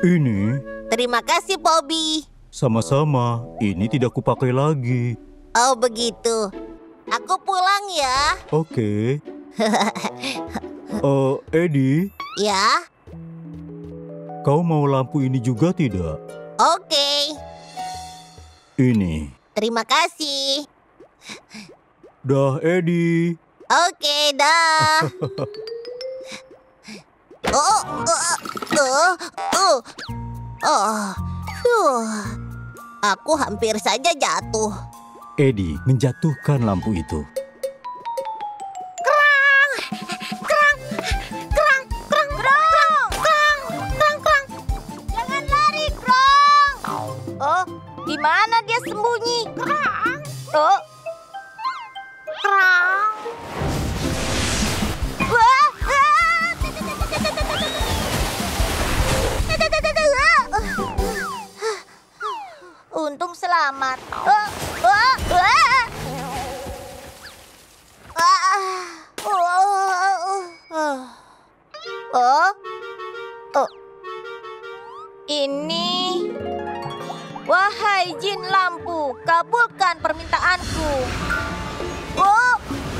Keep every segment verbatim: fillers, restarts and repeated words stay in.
Ini? Terima kasih, Bobby. Sama-sama, ini tidak kupakai lagi. Oh, begitu. Aku pulang ya. Oke. uh, Eddie, Ya, kau mau lampu ini juga tidak? oke. Ini. Terima kasih. Dah, Eddie. Oke, dah. Oh, oh, oh, oh, oh, huh. Aku hampir saja jatuh. Eddie menjatuhkan lampu itu. Kerang, kerang, kerang, kerang, kerang, kerang, kerang, kerang. Jangan lari, kerang. Oh, di mana dia sembunyi? Kerang. Oh, kerang. Wah, ah. Untung selamat. Oh, oh, ah. Oh, oh, ini. Wahai jin lampu, kabulkan permintaanku. Oh,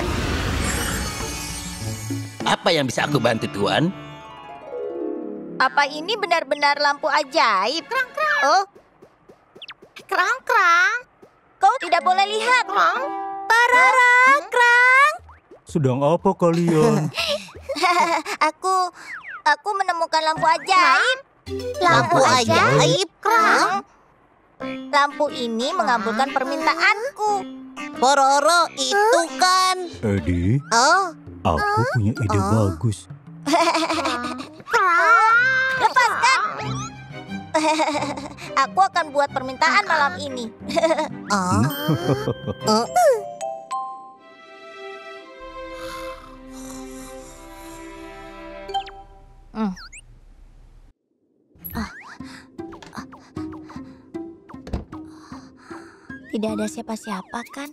Apa yang bisa aku bantu, Tuan? apa ini benar-benar lampu ajaib? Kerang, kerang. Oh, kerang, kerang. Kau tidak boleh lihat. Kerang. Parara, kerang. Sedang apa kalian? Aku, aku menemukan lampu ajaib. Lampu ajaib, kerang. Lampu ini mengabulkan permintaanku. Pororo itu kan. Eddie, Oh, aku punya ide bagus. lepaskan. Aku akan buat permintaan malam ini. Oh. Oh. Hmm. Ah. Ah. Tidak ada siapa-siapa kan?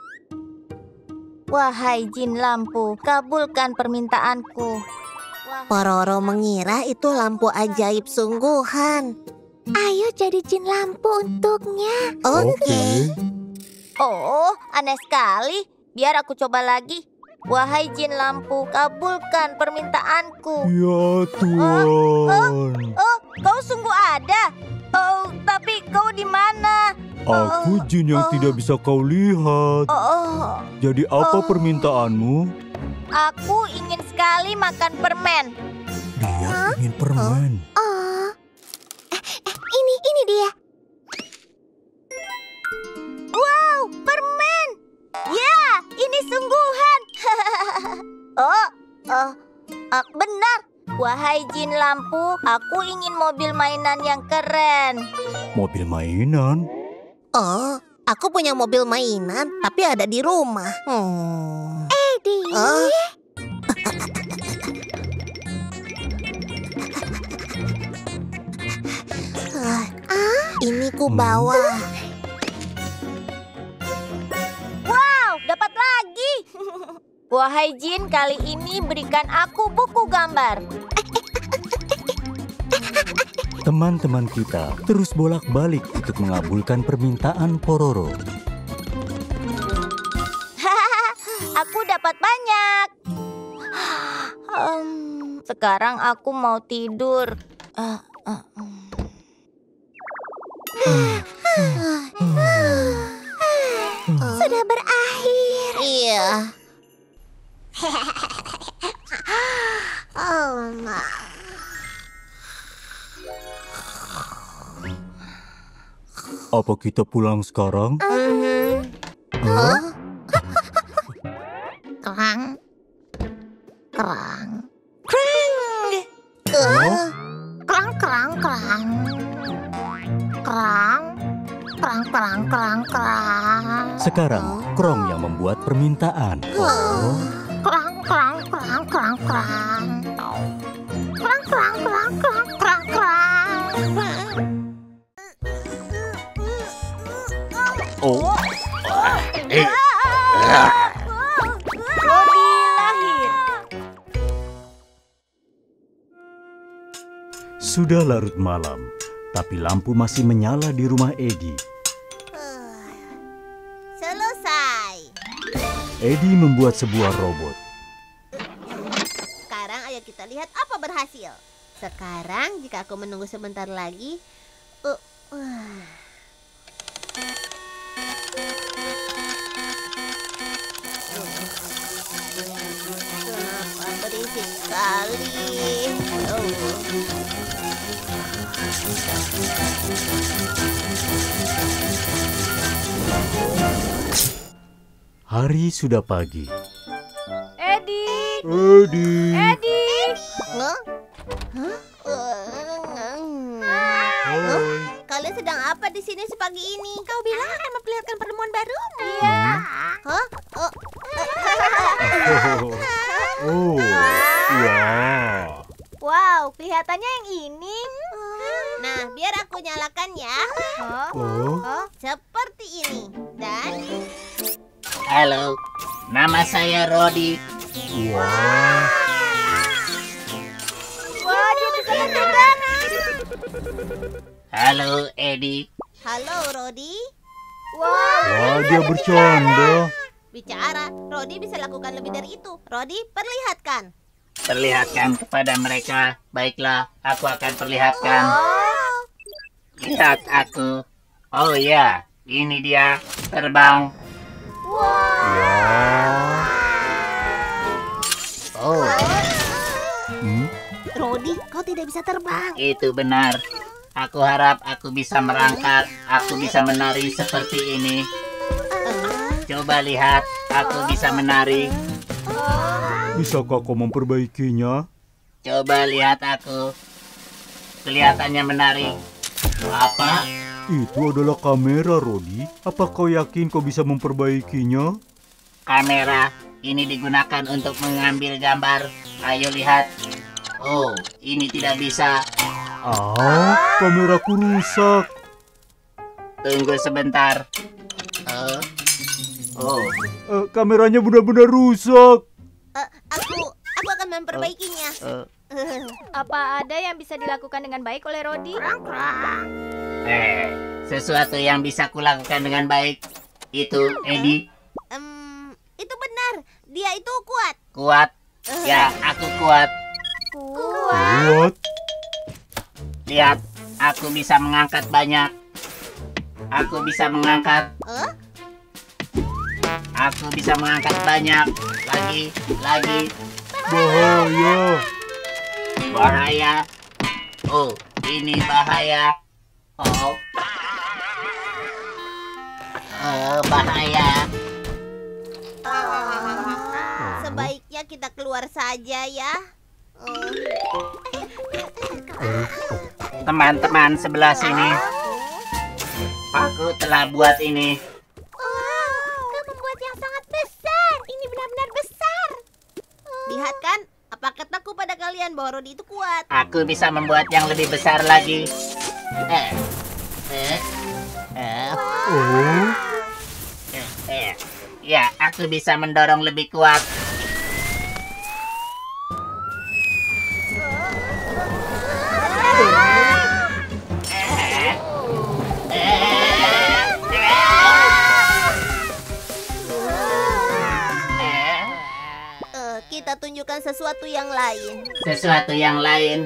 Wahai jin lampu, kabulkan permintaanku. Pororo mengira itu lampu ajaib sungguhan. Ayo jadi jin lampu untuknya. Oke. Oh, aneh sekali. Biar aku coba lagi. Wahai jin lampu, kabulkan permintaanku. Ya Tuan. Oh, kau sungguh ada. Oh, tapi kau di mana? Aku jin yang tidak bisa kau lihat. Oh, Jadi apa permintaanmu? aku ingin sekali makan permen. Dia ingin permen. Oh, eh, eh, ini, ini dia. Wow, permen. Ya, ini sungguhan. oh, oh, ah, benar. Wahai jin lampu, aku ingin mobil mainan yang keren. Mobil mainan? Oh, aku punya mobil mainan, tapi ada di rumah. Hmm. Eddie. Oh. Ini ku bawa. Wow, dapat lagi. Wahai jin, kali ini berikan aku buku gambar. Teman-teman kita terus bolak-balik untuk mengabulkan permintaan Pororo. Aku dapat banyak. Um, sekarang aku mau tidur. Uh, uh, um. Sudah berakhir. Iya. Oh, Apa kita pulang sekarang? Huh? Kerang. Kerang. Kerang. Oh? Kerang, kerang, kerang. Kerang. Kerang, kerang, kerang, kerang. Sekarang Krong yang membuat permintaan. Oh. Kerang, kerang, kerang, kerang, kerang. Kerang, kerang, kerang, kerang, kerang, kerang. Oh. Eh, Bobby lahir. Sudah larut malam, tapi lampu masih menyala di rumah Eddie. Selesai. Eddie membuat sebuah robot. Sekarang ayo kita lihat apa berhasil. Sekarang jika aku menunggu sebentar lagi, uh, uh. Kenapa berisik sekali? Oh. Hari sudah pagi. Eddie, Eddie. Eddie. Huh? Hah? Hai. Kalian sedang apa di sini sepagi ini? Kau bilang akan memperlihatkan pertemuan baru. Iya. Hah? Oh. Oh, wah. Wow, kelihatannya yang ini. Nah, biar aku nyalakan ya. Oh, Oh, oh. Seperti ini. Dan Halo, nama saya Rodi. wah. Wah, dia bisa bergerak. Halo, Eddie. halo Rodi. Wow. Wah, dia bercanda. Bicara, Rodi bisa lakukan lebih dari itu. Rodi, perlihatkan. Perlihatkan kepada mereka. Baiklah, aku akan perlihatkan. Oh, Lihat aku. Oh ya, ini dia terbang. Wah. Oh, Hmm? Rodi, kau tidak bisa terbang. itu benar. Aku harap aku bisa merangkak. Aku bisa menari seperti ini. Coba lihat, aku bisa menari. Bisakah kau memperbaikinya? Coba lihat aku. Kelihatannya menarik. Apa? Itu adalah kamera, Rodi. Apa kau yakin kau bisa memperbaikinya? Kamera ini digunakan untuk mengambil gambar. Ayo lihat. Oh, ini tidak bisa. Ah, kameraku rusak. Tunggu sebentar. Oh, oh, Eh, kameranya benar-benar rusak. Eh, aku, aku akan memperbaikinya. oh. apa ada yang bisa dilakukan dengan baik oleh Rodi? Eh, sesuatu yang bisa kulakukan dengan baik. Itu, Eddie, Em, itu benar. Dia itu kuat. kuat. Ya, aku kuat. Kuat. Lihat, aku bisa mengangkat banyak. Aku bisa mengangkat. Eh? Aku bisa mengangkat banyak. Lagi, lagi. Bahaya. Bahaya. Oh, ini bahaya. Oh. Oh, bahaya. Sebaiknya kita keluar saja ya. Teman-teman sebelah sini. Aku telah buat ini. Kau membuat yang sangat besar. Ini benar-benar besar. Lihat kan, apa kataku pada kalian bahwa Rodi itu kuat. Aku bisa membuat yang lebih besar lagi. Eh. Eh. Eh. Oh, Eh. eh. Ya, aku bisa mendorong lebih kuat. Eh. Eh. Eh. Eh, kita tunjukkan sesuatu yang lain. Sesuatu yang lain.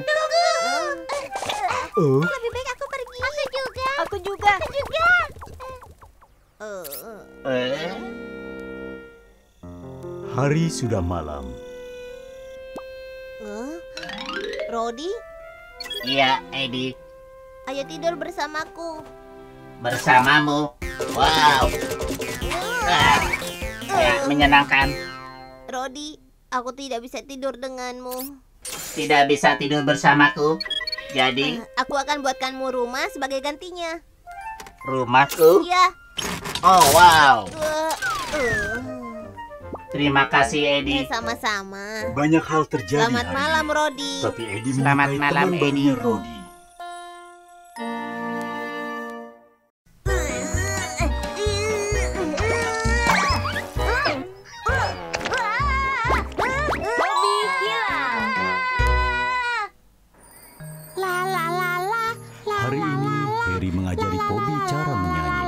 eh, Lebih baik aku pergi. Aku juga. Aku juga. Aku juga. Eh, Eh. hari sudah malam. eh. Rodi, Iya, Eddie. ayo tidur bersamaku. Bersamamu. Wow. Ah, ya, menyenangkan. Rodi, aku tidak bisa tidur denganmu. Tidak bisa tidur bersamaku. Jadi, Eh, aku akan buatkanmu rumah sebagai gantinya. rumahku. Iya. Oh, wow. Eh, eh. Terima kasih, Eh, Eddie. sama-sama. Banyak hal terjadi Selamat hari malam, ini. Rodi. Tapi Eddie Selamat menyukai malam, teman barunya Eddie. Rodi. Rodi hilang. La Hari ini Harry mengajari Pobi cara menyanyi.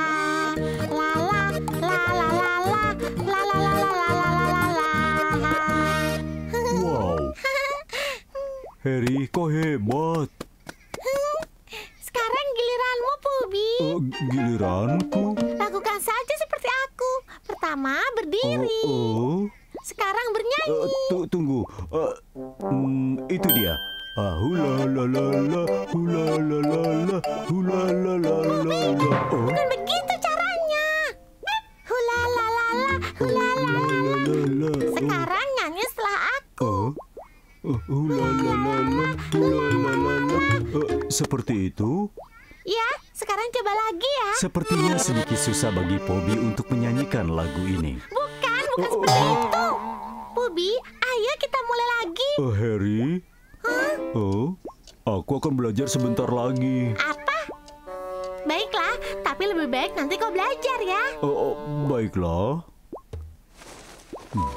Wow, Harry kok hebat. Sekarang giliranmu, Pobi. Uh, giliranku. Lakukan saja seperti aku. Pertama berdiri. Oh, oh. Sekarang bernyanyi. Uh, tu- tunggu. Uh, hmm, itu dia. Ah, hula la la la, hula la la la, hula la la la la. Oh. Bukan begitu caranya. Hula la la la, hula la la la. Sekarang nyanyi setelah aku. Oh. Oh, hula la la la, hula la la la. Uh, seperti itu? Ya, sekarang coba lagi ya. Sepertinya sedikit susah bagi Pobi untuk menyanyikan lagu ini. Bukan, bukan Oh, oh. seperti itu. Pobi, ayo kita mulai lagi. Oh, Harry? Oh, aku akan belajar sebentar lagi. Apa? Baiklah, tapi lebih baik nanti kau belajar ya. Oh, oh, baiklah. Hmm.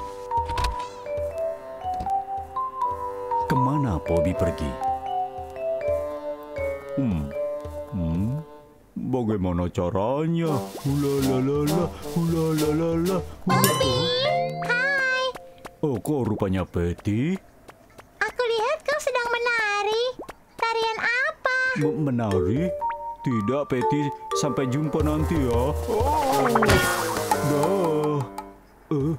Kemana Pobi pergi? Hmm, hmm, bagaimana caranya? Hula la la la, hula la la la. Pobi, hai. Oh, kok rupanya Patty? Aku lihat kau sedang menari. Tarian apa? M- menari? Tidak, Patty. Sampai jumpa nanti ya. Oh, dah. Uh,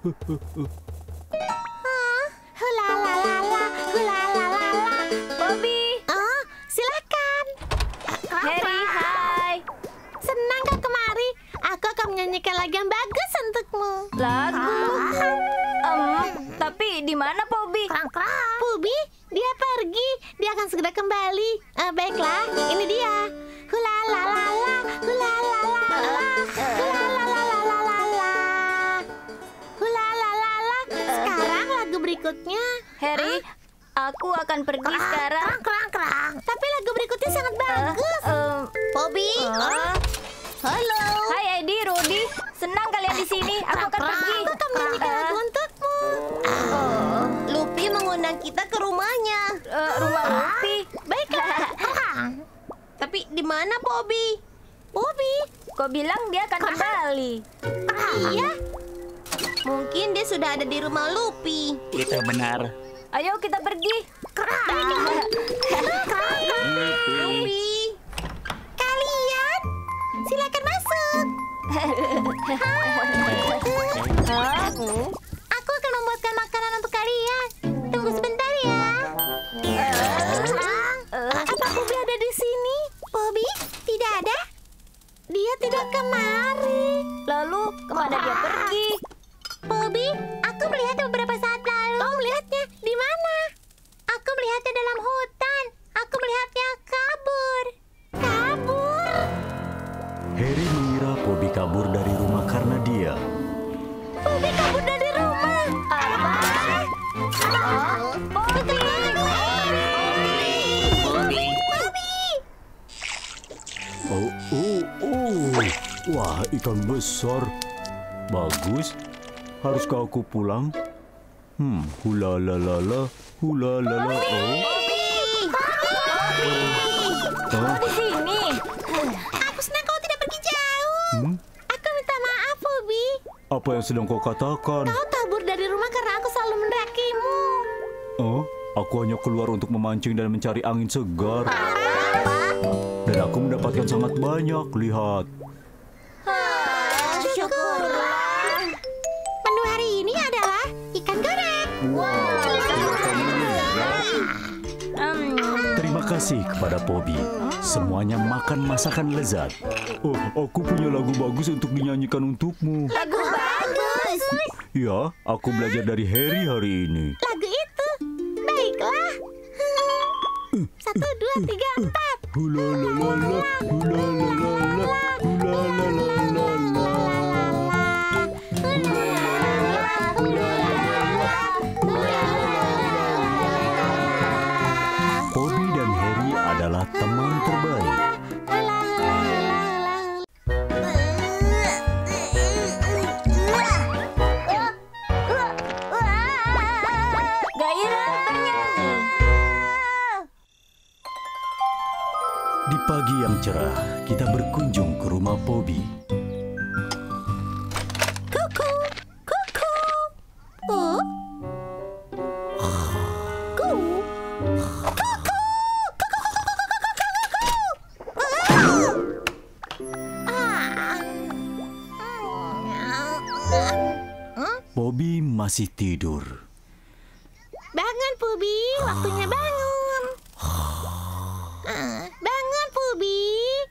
Hula la la la, hula la la la. Pobi, Oh, silakan. Harry, hai. Senang kau kemari. Aku akan menyanyikan lagu yang bagus untukmu. Lagu. Em, tapi di mana Pobi? Pobi, dia pergi. Dia akan segera kembali. Eh, baiklah, ini dia. Hula la la la, hula la la la, hula la la la la la la. Hula la la la. Sekarang lagu berikutnya. Harry, aku akan pergi sekarang. Tapi lagu berikutnya sangat Eh, bagus. em, Pobi, eh, halo. Hai Edi, Rudy. Senang kalian di sini. Aku akan pergi. Aku akan menyanyikan lagu untukmu. Oh, Lupi mengundang kita ke rumahnya. eh, rumah Lupi. Baiklah. Tapi di mana Pobi? Pobi? Kau bilang dia akan kembali. Iya. Mungkin dia sudah ada di rumah Lupi. Itu benar. Ayo kita pergi. Lupi. Kalian silakan masuk. Hah? Aku akan membuatkan makanan untuk kalian. Tunggu sebentar ya. Apa Pobi ada di sini? Pobi? Tidak ada? Dia tidak kemari. Lalu kemana dia pergi? Pobi, aku melihatnya beberapa saat lalu. Kau melihatnya di mana? Aku melihatnya dalam hutan. Aku melihatnya kabur. Kabur? Harry mengira Pobi kabur dari rumah karena dia. Pobi kabur dari rumah. Apa? Oh, Pobi. Pobi. Pobi. Oh, oh, oh. Wah, ikan besar. Bagus. Haruskah aku pulang? Hmm, hula la la la, hula la la. Oh. Hah? Di sini. Aku senang kau tidak pergi jauh. Hmm? Aku minta maaf, Pobi. Apa yang sedang kau katakan? Kau kabur dari rumah karena aku selalu mendakimu. Oh, aku hanya keluar untuk memancing dan mencari angin segar. Dan aku mendapatkan sangat banyak. Lihat. Syukurlah. Menu hari ini adalah ikan goreng. Hmm, Terima kasih kepada Pobi. Semuanya makan masakan lezat. Oh, aku punya lagu bagus untuk dinyanyikan untukmu. Lagu bagus. Ya, aku belajar dari Harry hari ini. Lagu itu. Baiklah. Satu, dua, tiga, empat. Hula la la la, hula la la la, hula la la la la. Pobi dan Harry adalah teman terbaik. gairah bernyanyi. Di pagi yang cerah, kita berkunjung ke rumah Bobby. Kuku, kuku. Oh. Ku. Bobby masih tidur. Bangun, Pubi. Waktunya bangun. Uh, bangun, Pubi.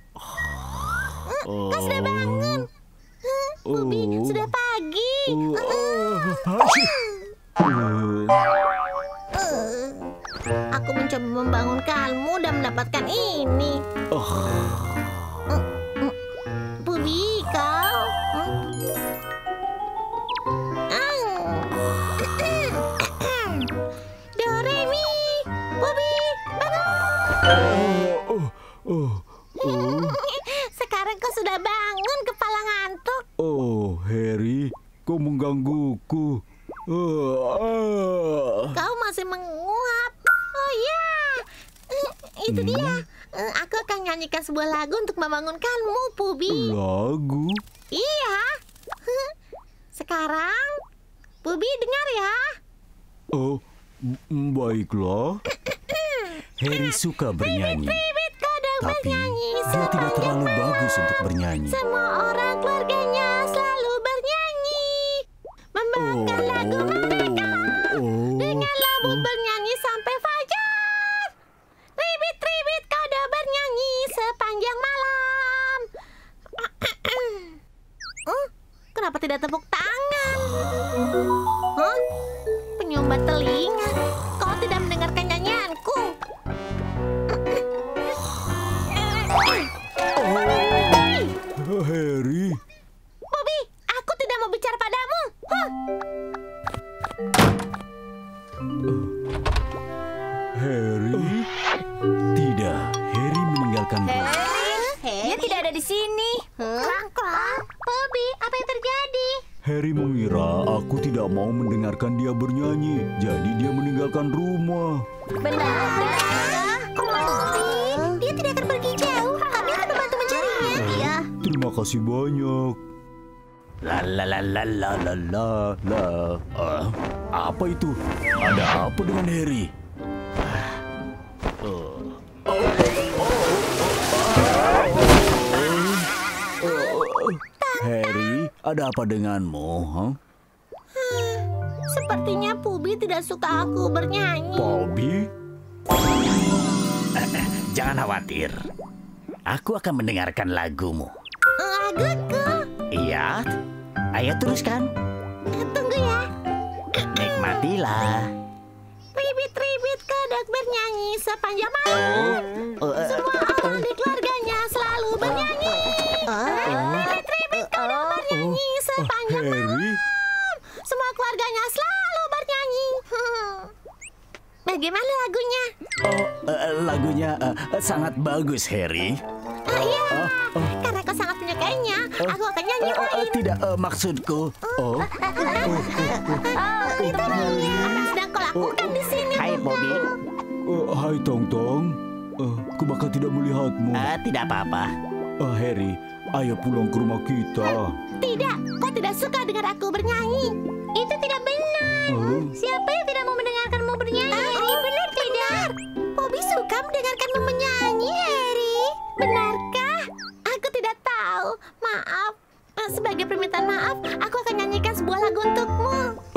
Uh, kau sudah bangun. Uh, Pubi, Oh. sudah pagi. Oh, Uh, uh, uh. Aku mencoba membangunkanmu dan mendapatkan ini. Pubi, kau. Doremi, Pubi, bangun. oh, oh, oh, Sekarang kau sudah bangun, kepala ngantuk. oh, Harry, kau menggangguku. Ah, ah. Kau masih menguap. Oh ya, Eh, itu dia. Eh, Aku akan nyanyikan sebuah lagu untuk membangunkanmu, Pubi. Lagu? Iya. Huh. Sekarang, Pubi dengar ya. Oh, m- baiklah. Harry suka bernyanyi, Ribit kodok tapi bernyanyi. dia tidak terlalu bagus untuk bernyanyi. Semua orang keluarganya selalu bernyanyi. Membawakan lagu merdeka. oh, Dengan labu bernyanyi sampai fajar. Ribit-ribit kodok bernyanyi sepanjang malam. Hmm, kenapa tidak tepuk tangan? Hah? Penyumbat telinga. Kau tidak mendengarkan nyanyianku. Harry, Bobby, aku tidak mau bicara padamu. Huh. Harry, tidak. Harry meninggalkan rumah. Dia tidak ada di sini. Krang-krang. Bobby, apa yang terjadi? Harry mengira aku tidak mau mendengarkan dia bernyanyi, jadi dia meninggalkan rumah. Benar. Bobby, dia tidak akan pergi jauh. Kami akan membantu mencarinya. Iya. Terima kasih banyak. La la la la la la la la. Ah, apa itu? Ada apa dengan Harry? Harry, ada apa denganmu? Huh? Sepertinya Pubi tidak suka aku bernyanyi. Bobby? Jangan khawatir. Aku akan mendengarkan lagumu. Laguku. Iya. Ayo teruskan. Tunggu ya. Nikmatilah. Ribit-ribit kodok bernyanyi sepanjang malam. Semua orang di keluarganya selalu bernyanyi. Ribit-ribit kodok bernyanyi sepanjang malam. Harry? Semua keluarganya selalu bernyanyi. Hmm. Bagaimana lagunya? Oh, eh, lagunya eh, sangat bagus, Harry. Ah, iya, karena kau sangat menyukainya, aku akan Eh, nyanyi eh, lain. tidak, eh, maksudku. Oh, Itu lagunya. Apa yang sedang kau lakukan di sini? Hai Bobby. eh, hai Tong Tong. Eh, ku bakal tidak melihatmu. Ah, tidak apa-apa. Ah, Harry, ayo pulang ke rumah kita. Tidak, kau tidak suka dengar aku bernyanyi. Itu tidak benar. Oh. Siapa yang tidak mau mendengarkanmu bernyanyi? Ah, benar tidak? Bobby suka mendengarkanmu menyanyi, Harry. Benarkah? Aku tidak tahu. Maaf. Eh, Sebagai permintaan maaf, aku akan nyanyikan sebuah lagu untukmu.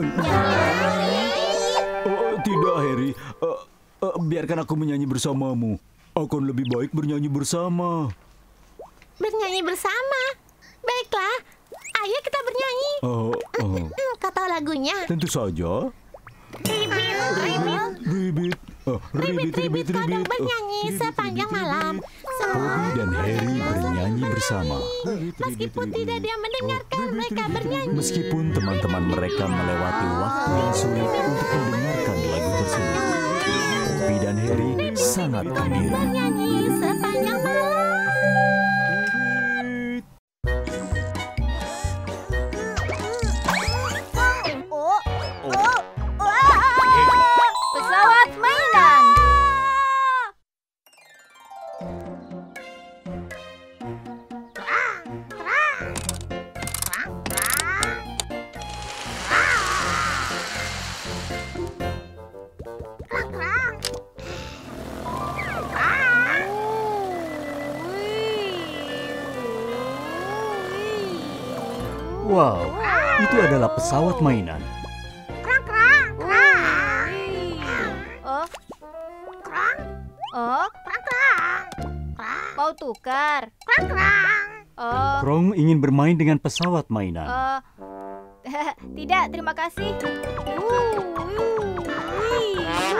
Oh, tidak, Harry. Eh, eh, biarkan aku menyanyi bersamamu. Akan lebih baik bernyanyi bersama. Bernyanyi bersama. Baiklah, ayo kita bernyanyi. Oh, oh, Hmm, kau tahu lagunya? tentu saja. Ribit, ribit, Ribit, oh, ribit, ribit, kodok ribit. bernyanyi Oh, sepanjang ribit, malam. ribit. Semua Bobby dan Harry bernyanyi bersama. Meskipun tidak ada yang mendengarkan, mereka bernyanyi. Meskipun teman-teman mereka melewati waktu yang sulit untuk mendengarkan lagu tersebut, Bobby dan Harry sangat gembira. Bernyanyi sepanjang malam. Pesawat mainan. Wow, itu adalah pesawat mainan. Oh. Oh. Mau tukar? Oh. Krong ingin bermain dengan pesawat mainan. Oh. Tidak, terima kasih. Uh, wih,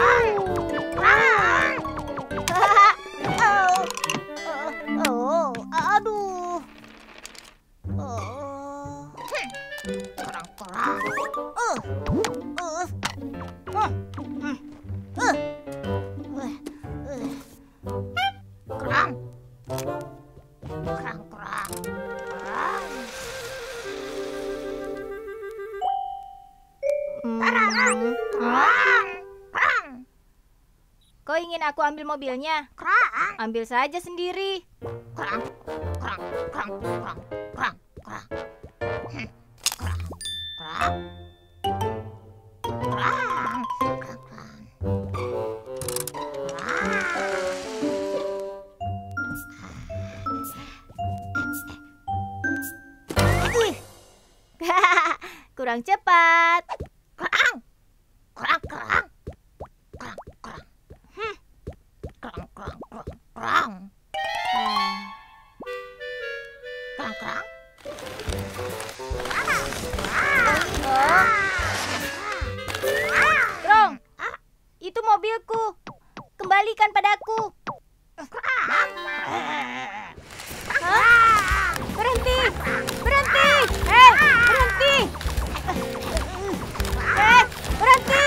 uh. Oh, aduh. Oh. Kerang-kerang. Uh. Uh. Uh. Uh. Uh. Kerang. Kerang-kerang. Kerang. Hmm. Kerang. Kerang. Kau ingin aku ambil mobilnya? Kerang. Ambil saja sendiri. Kerang. Kerang. Kerang. Kerang. Kerang. Kerang. Hmm. Kerang. Kerang. Kerang. Kerang. Kerang. Kurang cepat. Kerang. Kerang. Kerang. Kerang. Kerang. Hmm. Kerang. Kerang. Kerang. Kerang. Hmm. Kerang. Kerang. Oh. Krong, itu mobilku. Kembalikan padaku. Hah? Berhenti! Berhenti! Eh, berhenti! Eh, berhenti!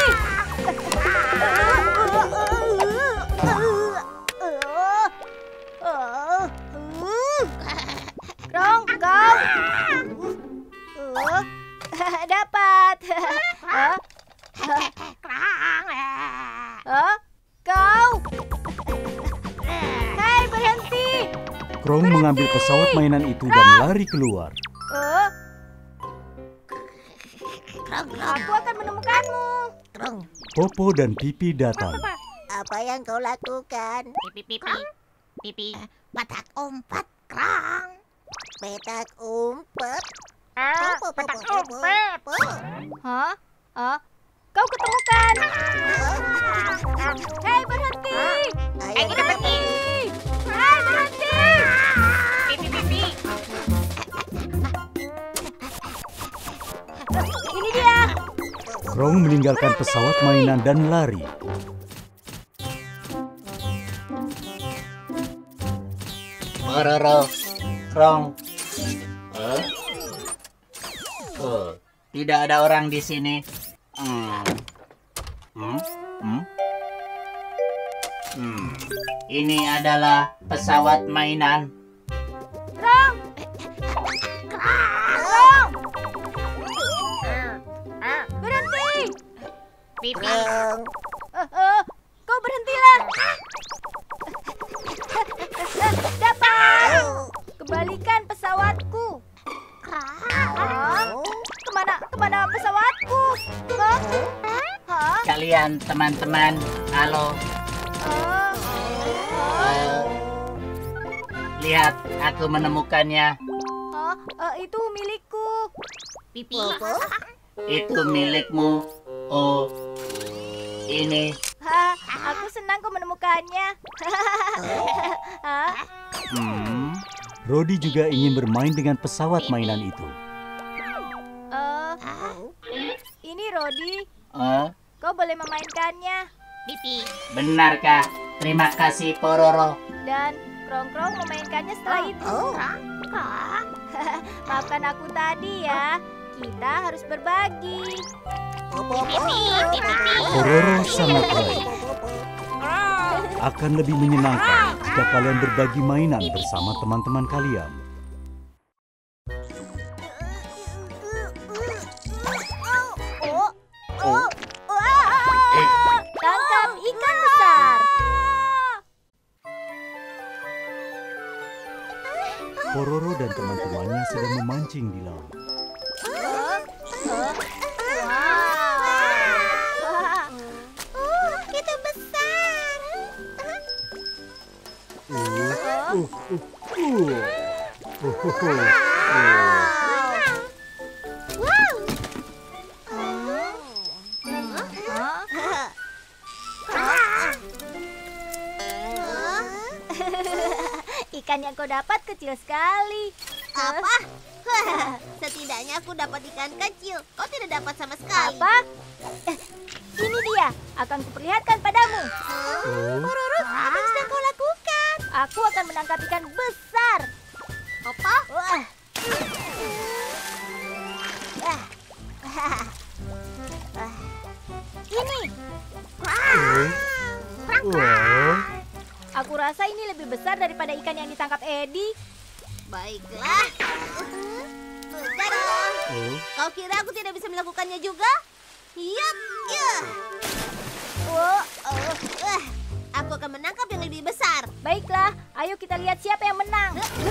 Krong, kau. Uh, dapat. Hah? Hah? Kau? Hei, berhenti! Krong mengambil pesawat mainan itu dan lari keluar. Oh, Kerang. aku akan menemukanmu. Kerang. Popo dan Pipi datang. Apa yang kau lakukan? Pipi, pipi, pipi. Petak umpet, kerang. Petak umpet. Ah, Po, po, po, petak po, po, umpet. po. Hah? Hah? Kau ketemukan. Hei, berhenti! Ayo, Eh, kita pergi. Hei, berhenti! Pipi, pipi. Ini dia. Krong meninggalkan pesawat mainan dan lari. Pororo, Krong. Eh? Oh, tidak ada orang di sini. Hmm. Hmm? Hmm? Hmm. Ini adalah pesawat mainan. Krong! Krong! Berhenti! Pipi. Kerang. Eh, eh, kau berhentilah. Dapat! Kembalikan pesawatku. Hah? Kemana, kemana pesawatku? Hah? Hah? Kalian teman-teman, halo. Oh. Eh, lihat, aku menemukannya. Hah? Eh, itu milikku. Pipi. Popo. Itu milikmu. Oh, ini. Hah, aku senang kau menemukannya. Hah? Hmm. Rodi juga ingin bermain dengan pesawat mainan itu. Eh, ini Rodi. Oh, Kau boleh memainkannya. Pipi. Benarkah? Terima kasih, Pororo. Dan Krong-Krong memainkannya setelah itu. Oh. Maafkan aku tadi ya. Kita harus berbagi. Popo. Pororo sangat baik. Akan lebih menyenangkan jika kalian berbagi mainan bersama teman-teman kalian. Oh. Oh. Wah! Tangkap ikan besar. Pororo dan teman-temannya sedang memancing di laut. Wah. Oh, itu besar. Ikan yang kau dapat kecil sekali. Apa? Setidaknya aku dapat ikan kecil. Kau tidak dapat sama sekali. Apa? Eh, ini dia. Akan kuperlihatkan padamu. Oh, Pororo, apa yang sedang kau lakukan? Aku akan menangkap ikan besar. Apa? Wah. Ah. Ini. oh, wah. Aku rasa ini lebih besar daripada ikan yang ditangkap Eddie. Baiklah. Dadah. Oh, Kau kira aku tidak bisa melakukannya juga? Yap, ya. Oh, Oh, eh. Aku akan menangkap yang lebih besar. baiklah, ayo kita lihat siapa yang menang.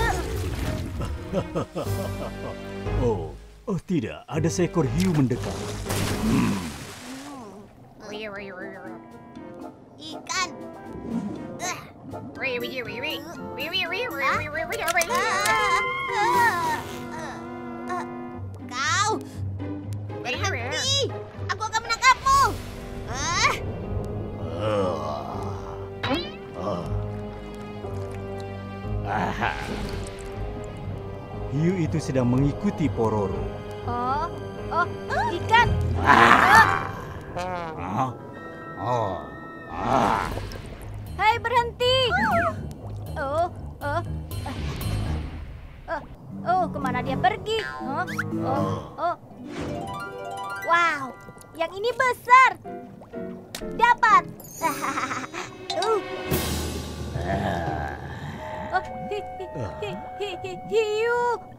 oh, oh tidak, ada seekor hiu mendekat. Ikan. Eh. Kau berhenti. Aku akan menangkapmu. Ah. Hiu itu sedang mengikuti Pororo. Oh, oh, ikan. Hai, berhenti. Oh, oh. Oh, oh, kemana dia pergi? Huh? Oh, oh. Wow, yang ini besar. Dapat. uh. Oh, hi, hi, hi, hi, hi, hiu.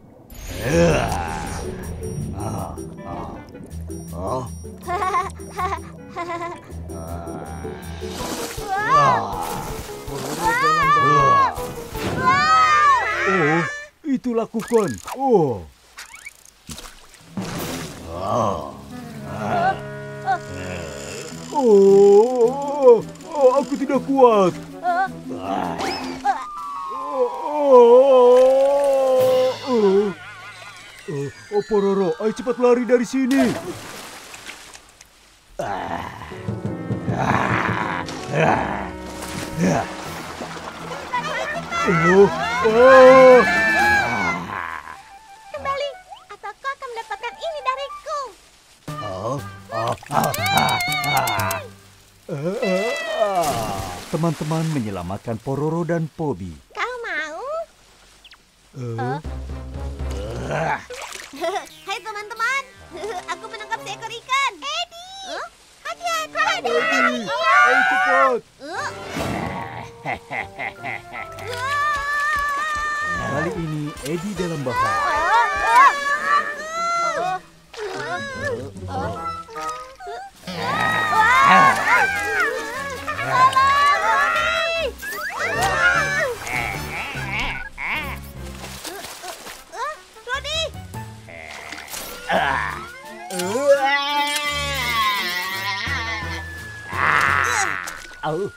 Oh, itu lakukan. Oh. Oh, oh, aku tidak kuat. Oh, Oh, oh, oh, oh, oh, Pororo, ayo cepat lari dari sini. Oh, oh. Kembali, atau kau akan mendapatkan ini dariku. Eh, eh, ah. Teman-teman menyelamatkan Pororo dan Pobi. Kau mau? Eh, Hai teman-teman, aku menangkap seekor ikan. Eddie, huh? Hati-hati. Hati-hati. ayo cepat. Uh. Kali ini Eddie dalam bahaya. Rodi, Oh.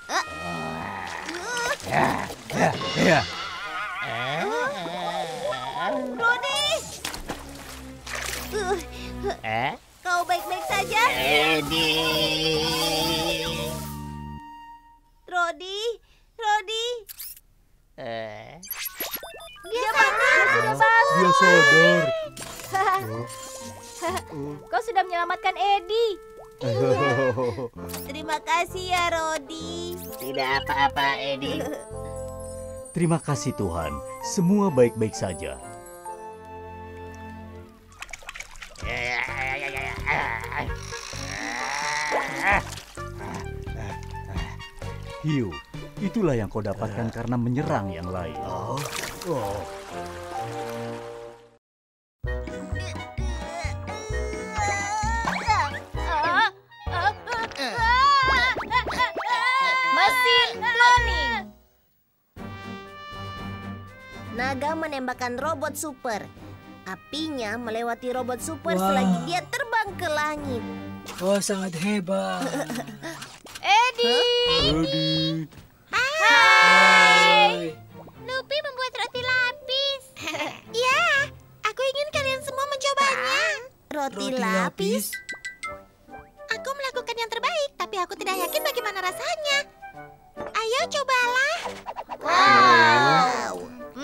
Rodi. Uh, Eh? Kau baik-baik saja? Eddie. Rodi, Rodi. Eh. Dia mana? sudah bangun. Dia sadar. Kau sudah menyelamatkan Eddie. Terima kasih ya, Rodi. Tidak apa-apa, Eddie. Terima kasih Tuhan, semua baik-baik saja. Hiu, itulah yang kau dapatkan karena menyerang yang lain. Oh, oh. Mesin cloning. Naga menembakkan robot super. Apinya melewati robot super Wah. selagi dia terbang ke langit. Oh, sangat hebat. Eddie. Ready? Hai. Lupi membuat roti lapis. Ya, aku ingin kalian semua mencobanya. Roti, Roti lapis? lapis. Aku melakukan yang terbaik, tapi aku tidak yakin bagaimana rasanya. Ayo cobalah. Wow.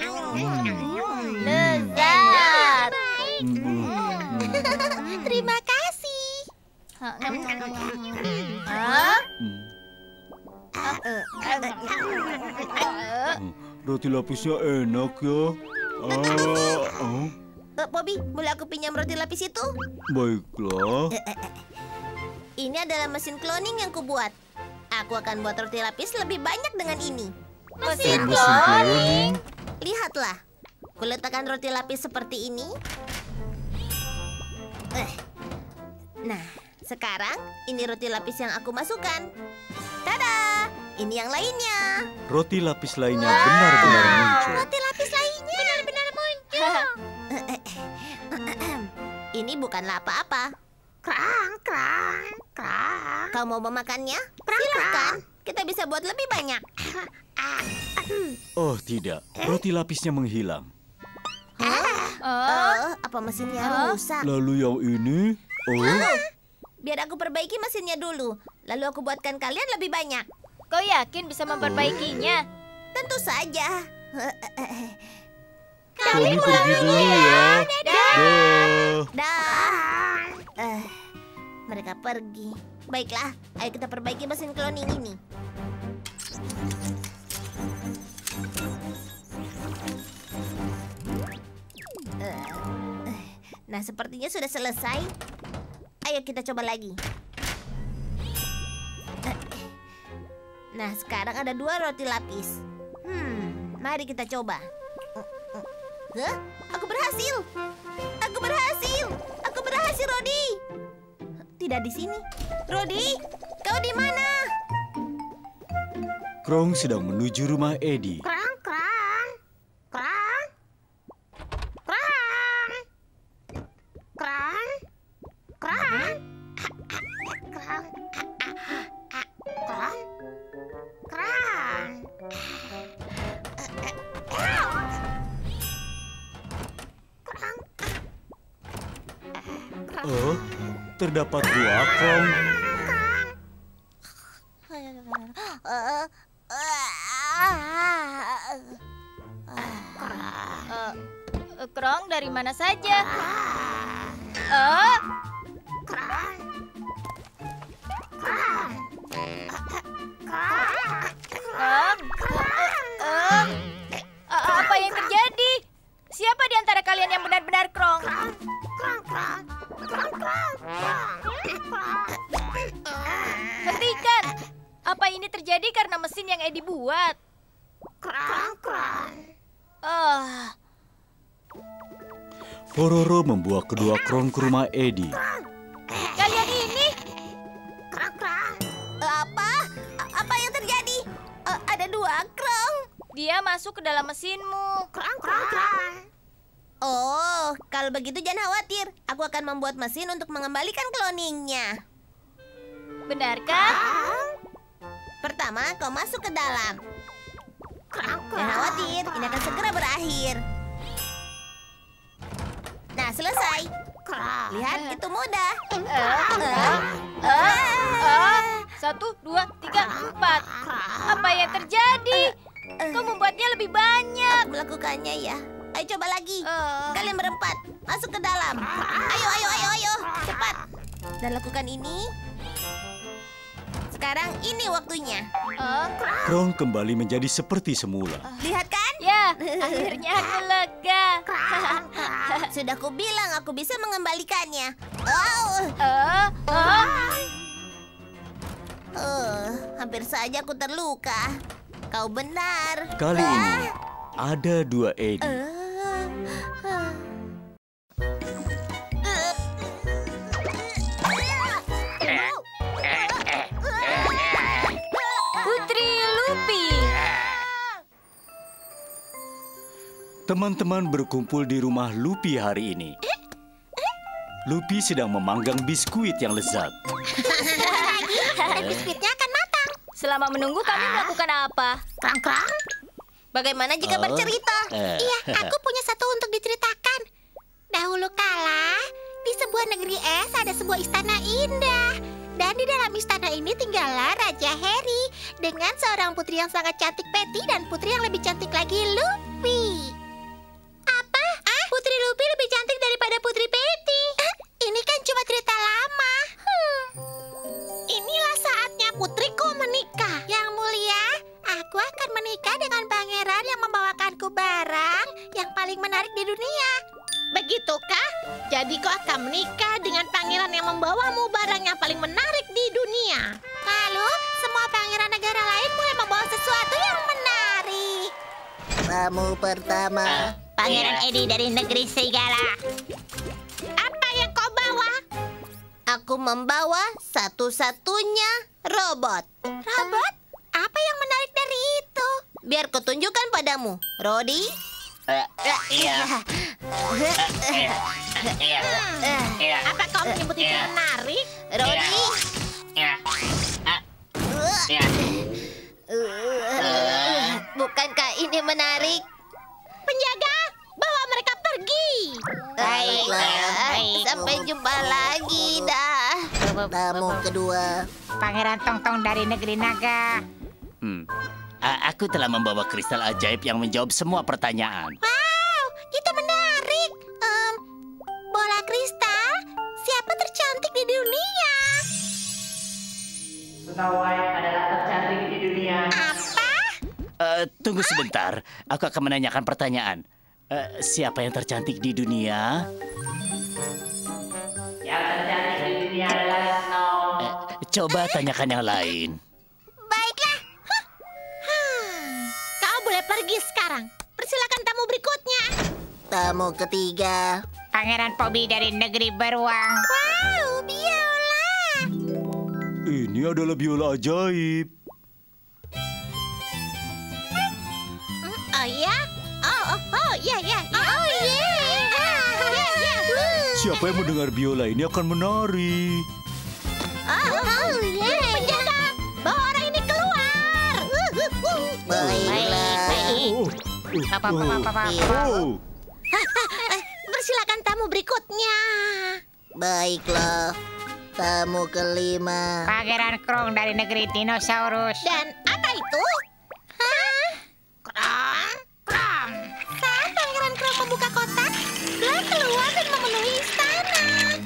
roti lapisnya enak ya. Ah, ah. Uh, Bobby, boleh aku pinjam roti lapis itu? Baiklah. Ini adalah mesin cloning yang kubuat. Aku akan buat roti lapis lebih banyak dengan ini. Mesin Mesin cloning. Lihatlah, kuletakkan roti lapis seperti ini. Eh. Nah, sekarang ini roti lapis yang aku masukkan. Tada! Ini yang lainnya. Roti lapis lainnya benar-benar muncul. Roti lapis lainnya benar-benar muncul. Ini bukanlah apa-apa. Krang, krang, krang. Kau mau memakannya? Silakan. Kita bisa buat lebih banyak. Oh tidak, roti lapisnya menghilang. Oh, apa mesinnya rusak? Lalu yang ini? Oh, Biar aku perbaiki mesinnya dulu. Lalu aku buatkan kalian lebih banyak. Kau yakin bisa memperbaikinya? Tentu saja. kami pergi dulu ya. Dah. Dah. Eh, mereka pergi. Baiklah, ayo kita perbaiki mesin cloning ini. Eh, eh, Nah, sepertinya sudah selesai. Ayo kita coba lagi. Eh, Nah, sekarang ada dua roti lapis. Hmm, mari kita coba. Hah? Aku berhasil. Aku berhasil. Aku berhasil, Rodi. Tidak di sini. Rodi, kau di mana? Krong sedang menuju rumah Eddie. Krang, krang. Krang. Krang. Krang. Krang. Krang. Krang. Krang. Oh, terdapat dua krong. Eh, Krong dari mana saja? Eh, Krong. Eh, eh, apa yang terjadi? Siapa di antara kalian yang benar-benar Krong? Hentikan! Apa ini terjadi karena mesin yang Eddie buat? Ah, Pororo membawa kedua krong ke rumah Eddie. kalian ini? Apa? Apa yang terjadi? Eh, ada dua krong. Dia masuk ke dalam mesinmu. Oh, kalau begitu jangan khawatir. Aku akan membuat mesin untuk mengembalikan cloningnya. Benarkah? Pertama, kau masuk ke dalam. Jangan khawatir, ini akan segera berakhir. Nah, selesai. Lihat, itu mudah. Eh, eh, satu, dua, tiga, empat. Apa yang terjadi? Kau membuatnya lebih banyak. Melakukannya ya. Ayo coba lagi. Eh. Kalian berempat, masuk ke dalam. Ayo, ayo, ayo, ayo. Cepat. Dan lakukan ini. Sekarang ini waktunya. Eh, Krong kembali menjadi seperti semula. Lihat kan? ya, akhirnya aku lega. Sudah ku bilang aku bisa mengembalikannya. Oh, Eh, eh, uh, hampir saja aku terluka. Kau benar. Kali ini ada dua Eddie. Uh, uh. Putri Lupi. Teman-teman berkumpul di rumah Lupi hari ini. Lupi sedang memanggang biskuit yang lezat. Dan biskuitnya akan matang. Selama menunggu kami melakukan apa? Krang-krang. Bagaimana jika Oh. bercerita? Eh. Iya, aku punya satu untuk diceritakan. Dahulu kala, di sebuah negeri es ada sebuah istana indah. Dan di dalam istana ini tinggallah Raja Harry dengan seorang putri yang sangat cantik Patty dan putri yang lebih cantik lagi Lupi. Apa? Putri Lupi lebih cantik daripada Putri Patty? Ini kan cuma cerita lama. Hmm. Inilah saatnya putriku menikah. Yang mulia, aku akan menikah dengan pangeran yang membawa aku barang yang paling menarik di dunia. Begitukah? Jadi kau akan menikah dengan pangeran yang membawamu barang yang paling menarik di dunia. Lalu, semua pangeran negara lain boleh membawa sesuatu yang menarik. Tamu pertama. Ah, Pangeran iya. Eddie dari negeri serigala. Apa yang kau bawa? Aku membawa satu-satunya robot. Robot? Apa yang menarik dari itu? Biar kutunjukkan padamu, Rodi. Eh, iya. Eh, iya. Iya. Iya. Apa kau menyebut itu Iya. menarik? Rodi. Iya. Ah, iya. Uh, bukankah ini menarik? Penjaga, bawa mereka pergi. Baiklah, baik. sampai jumpa lagi dah. Tamu kedua. Pangeran Tongtong dari negeri naga. Hmm. A- Aku telah membawa kristal ajaib yang menjawab semua pertanyaan. Wow, itu menarik. Em, bola kristal, siapa tercantik di dunia? Snow White adalah tercantik di dunia. Apa? Eh, tunggu sebentar, aku akan menanyakan pertanyaan. Eh, siapa yang tercantik di dunia? Yang tercantik di dunia adalah Snow. Eh, coba tanyakan yang lain. Baiklah. Hmm, kau boleh pergi sekarang. Persilakan tamu berikutnya. Tamu ketiga. Pangeran Pobi dari negeri beruang. Wow, biola. Ini adalah biola ajaib. Oh ya? Oh, oh, oh, ya, ya, ya. Oh, yeah. Ya, ya. Siapa yang mendengar biola ini akan menari. Oh, oh, yeah. Penjaga, bawa orang ini keluar. Baiklah. Oh, Apa, apa, apa, apa, apa. oh. Persilakan tamu berikutnya. Baiklah. Tamu kelima. Pangeran Krong dari negeri dinosaurus. Dan apa itu? Hah? Krong, Krong. Saat Pangeran Krong membuka kotak, dia keluar dan memenuhi istana.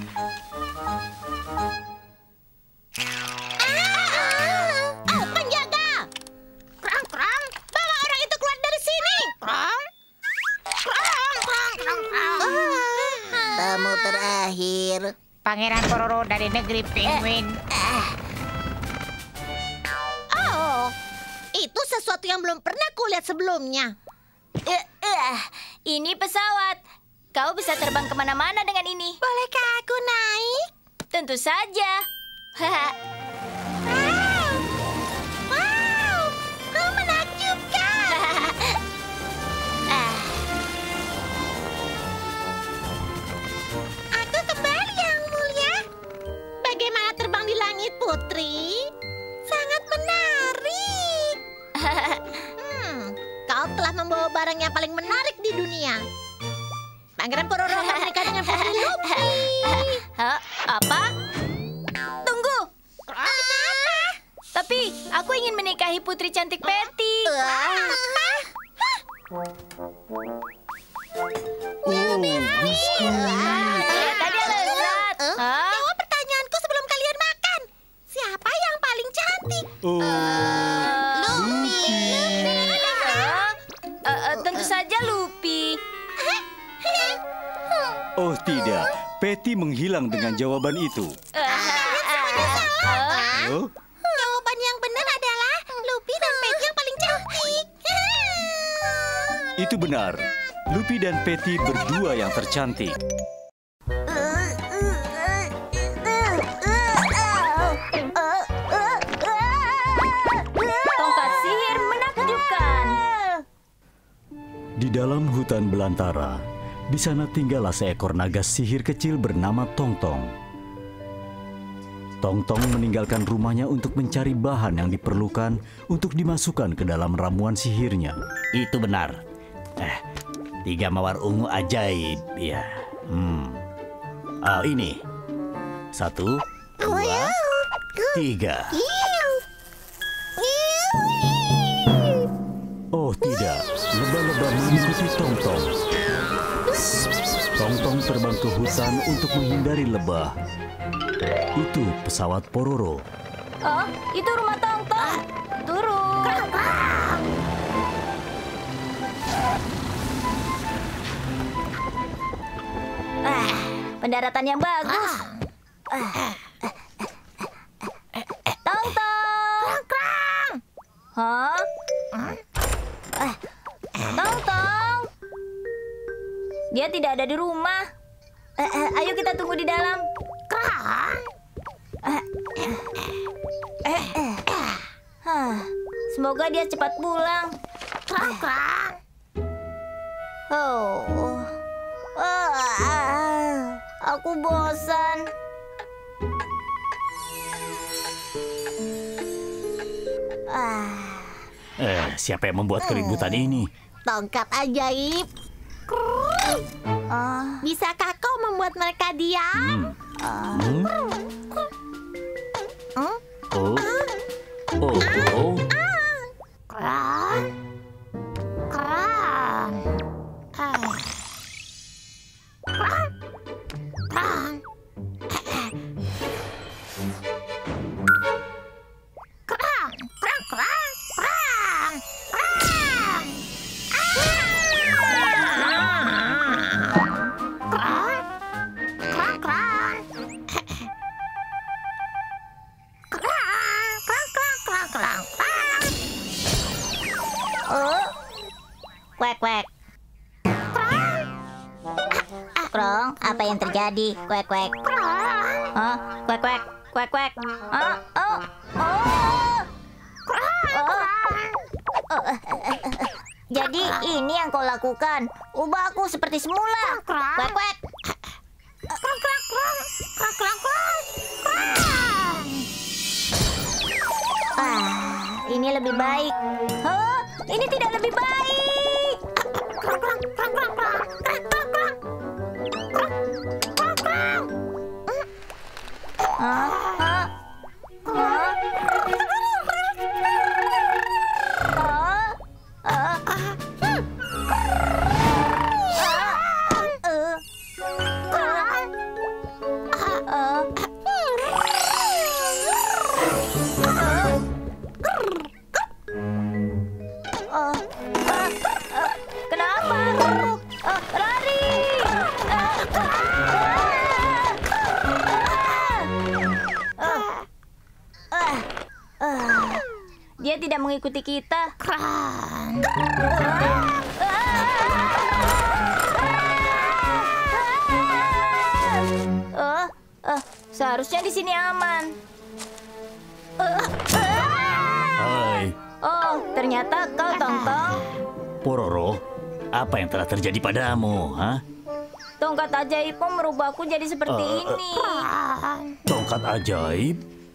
Ah! Oh, penjaga! Krong, Krong, bawa orang itu keluar dari sini. Krong, Krong, Krong, Krong, Krong. Tamu terakhir. Pangeran Pororo dari negeri penguin. Oh, itu sesuatu yang belum pernah kulihat sebelumnya. Eh, eh, ini pesawat. Kau bisa terbang kemana-mana dengan ini. Bolehkah aku naik? Tentu saja. Haha. Wow, wow, kau menakjubkan. Ah, Aku kembali yang mulia. Bagaimana terbang di langit, Putri? Sangat menarik. Hmm, kau telah membawa barang yang paling menarik di dunia. Pangeran Pororo akan menikah dengan Putri Luffy. Hah? Apa? Tunggu. Kenapa? Tapi aku ingin menikahi putri cantik Patty. Oh, whisky. Tadi lezat. Hah? Jawab pertanyaanku sebelum kalian makan. Siapa yang paling cantik? Oh, Luffy. Hah? Eh, eh, tentu saja Luffy. oh tidak. Patty menghilang dengan jawaban itu. Eh, eh, Oh, Jawaban yang benar adalah Luffy dan Patty yang paling cantik. itu benar. Luffy dan Patty berdua yang tercantik. Tongkat sihir menakjubkan. Di dalam hutan belantara, di sana tinggallah seekor naga sihir kecil bernama Tongtong. Tongtong meninggalkan rumahnya untuk mencari bahan yang diperlukan untuk dimasukkan ke dalam ramuan sihirnya. Itu benar. Eh, tiga mawar ungu ajaib, ya. Hmm. Oh, ini. Satu, dua, tiga. Oh tidak, lebah-lebah mengikuti Tongtong. Tongtong terbang ke hutan untuk menghindari lebah. Itu pesawat Pororo. Oh, itu rumah Tongtong. Turun. pendaratan yang bagus. Tong tong. Hah? Tong tong. Dia tidak ada di rumah. Eh, eh, ayo kita tunggu di dalam. Eh, eh, eh. Hah, semoga dia cepat pulang. Oh, ah, aku bosan. Ah. Eh, siapa yang membuat keributan ini? Tongkat ajaib. Ah. Bisakah kau membuat mereka diam? Hmm. Hmm? Oh. Oh. Oh. Krang. Krang. Ah. Krang. Krang. Krang. Krang. Krang. Krang. Krang. Krang. Krang. Krang. Oh. Kwek kwek. Krong, apa yang terjadi? Kwek kwek. Hah? Kwek kwek. Kwek kwek. Ah, oh. Oh. Oh. Oh. Jadi ini yang kau lakukan. Ubah aku seperti semula. Kwek kwek. Ah, ini lebih baik. Hah? Ini tidak lebih baik. Hah? Hah? Hah? Hah? Ah. Hmm. Ah. Eh. Ah. Ah. Oh, ah, ah, kenapa? Ah, lari! Ah, ah, ah, ah. Dia tidak mengikuti kita. Krang. Oh, oh, seharusnya di sini aman. Hai, Oh, ternyata kau Tong-Tong. Pororo. Apa yang telah terjadi padamu, ha? Tongkat ajaibmu merubahku jadi seperti Eh, ini. Tongkat ajaib?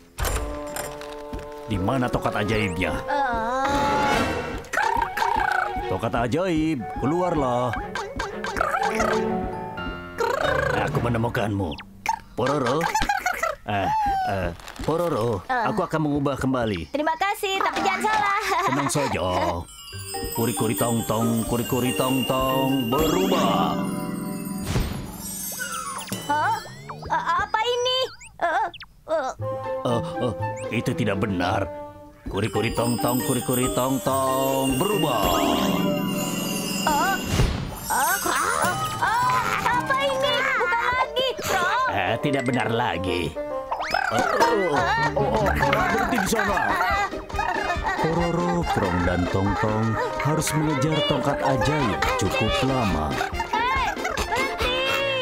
Di mana tongkat ajaibnya? Eh, Tongkat ajaib, keluarlah. Aku menemukanmu. Pororo. Eh, eh, Pororo, aku akan mengubah kembali. terima kasih, tapi jangan salah. Tenang saja. Kuri-kuri tong-tong, kuri-kuri tong-tong, berubah. Hah? A- apa ini? Eh, eh, Eh, eh, itu tidak benar. Kuri-kuri tong-tong, kuri-kuri tong-tong, berubah. Oh, oh, oh, oh, apa ini? Bukan lagi, Krong. Eh, tidak benar lagi. Oh, oh, oh, oh, berhenti di sana. Pororo, Krong, dan Tong-Tong harus mengejar tongkat ajaib cukup lama. Hei, berhenti!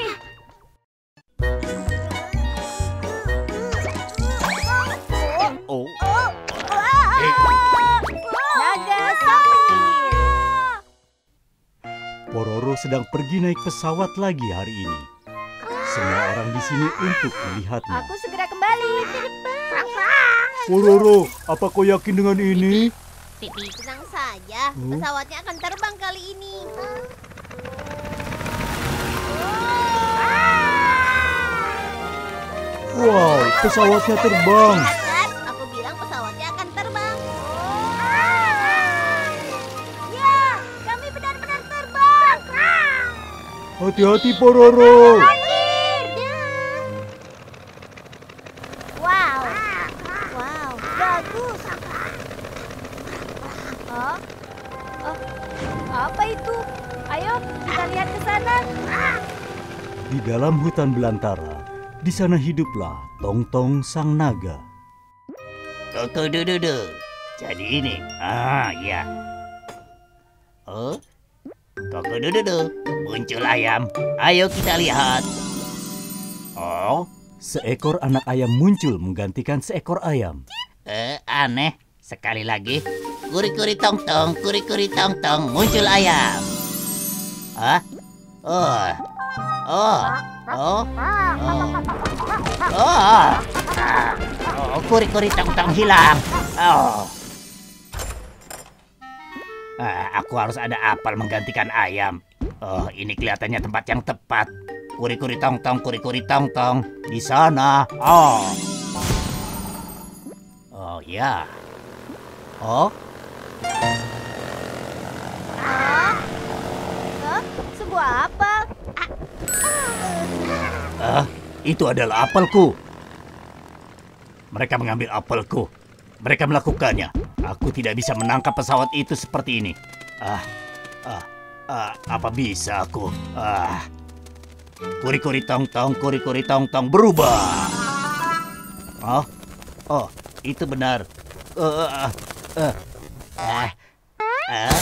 Oh, Naga sang penyihir. Pororo sedang pergi naik pesawat lagi hari ini. Semua orang di sini untuk melihatnya. Aku segera kembali. Pororo, apa kau yakin dengan ini? Pipi, tenang saja. Pesawatnya akan terbang kali ini. Wow, pesawatnya terbang. Kan? Aku bilang pesawatnya akan terbang. Ya, kami benar-benar terbang. Hati-hati, Pororo. Wow. Wow, bagus. Hah? Oh, apa itu? Ayo, kita lihat ke sana. Di dalam hutan belantara, di sana hiduplah Tong-Tong sang naga. Koko dududu. Jadi ini. Ah, ya. Oh. Koko dududu. Muncul ayam. Ayo kita lihat. Oh. Seekor anak ayam muncul menggantikan seekor ayam. Eh, aneh. Sekali lagi. Kuri-kuri tong-tong, kuri-kuri tong-tong. Muncul ayam. Ah. Oh. Oh. Oh. Oh. Oh. Oh, kuri-kuri tong-tong hilang. Oh. Ah, aku harus ada apel menggantikan ayam. Oh, ini kelihatannya tempat yang tepat. Kuri-kuri tong-tong, kuri-kuri tong-tong. Di sana. Oh. Oh, ya. Oh. Hah? Sebuah apel. Ah, itu adalah apelku. Mereka mengambil apelku. Mereka melakukannya. Aku tidak bisa menangkap pesawat itu seperti ini. Ah, ah, ah, apa bisa aku? Ah, kuri-kuri tong-tong, kuri-kuri tong-tong berubah. Oh, oh, itu benar. Uh, uh, uh, uh, uh,